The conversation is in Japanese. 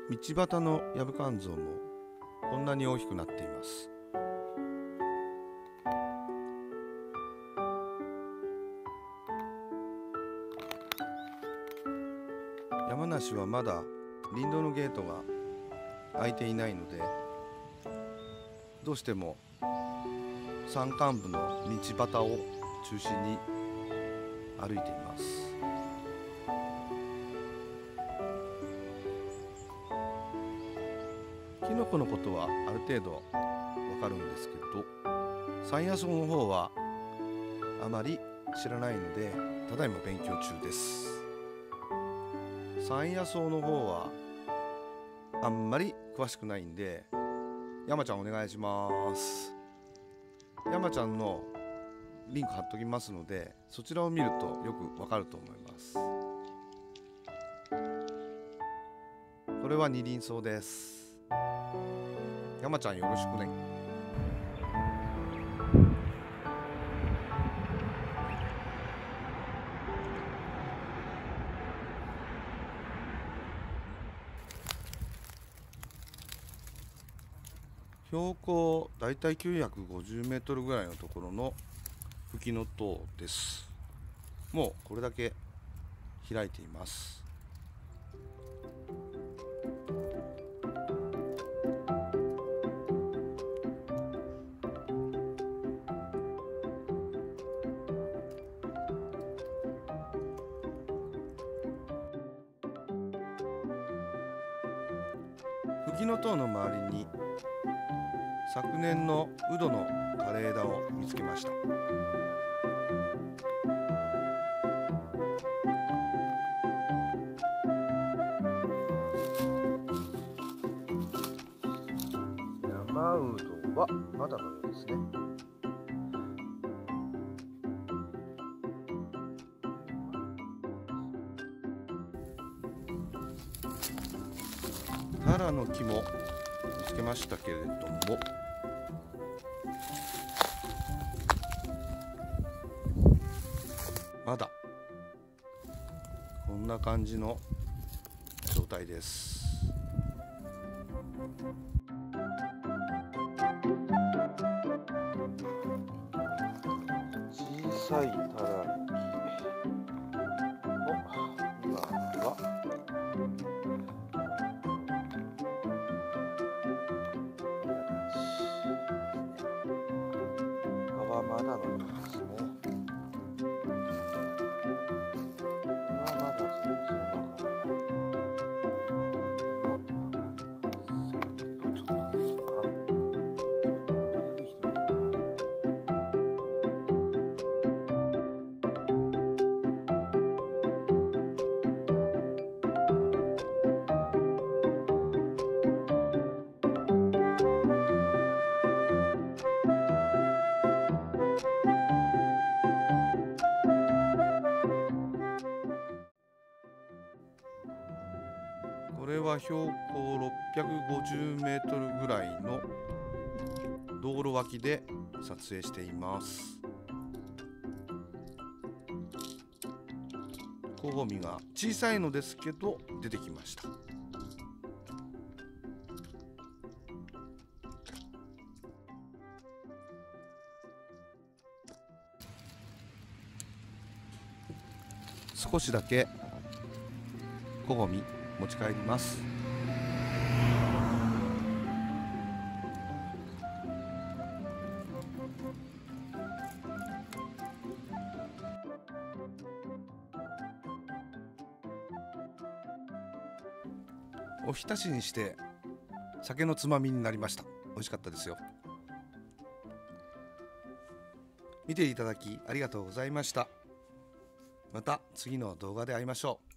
道端のヤブカンゾウもこんなに大きくなっています。山梨はまだ林道のゲートが開いていないので、どうしても山間部の道端を中心に歩いています。キノコのことはある程度わかるんですけど、山野草の方はあまり知らないので、ただいま勉強中です。山野草の方はあんまり詳しくないんで、山ちゃんお願いします。山ちゃんのリンク貼っときますので、そちらを見るとよくわかると思います。これは二輪草です。山ちゃんよろしくね。標高だいたい950メートルぐらいのところのフキノトウです。もうこれだけ開いています。フキノトウの周りに昨年のウドの枯れ枝を見つけました。山ウドはまだのようですね。タラの木も見つけましたけれども、まだこんな感じの状態です。小さいタラの木も今は葉はまだのようですね。これは標高650メートルぐらいの道路脇で撮影しています。コゴミが小さいのですけど出てきました。少しだけコゴミ持ち帰ります。おひたしにして酒のつまみになりました。美味しかったですよ。見ていただきありがとうございました。また次の動画で会いましょう。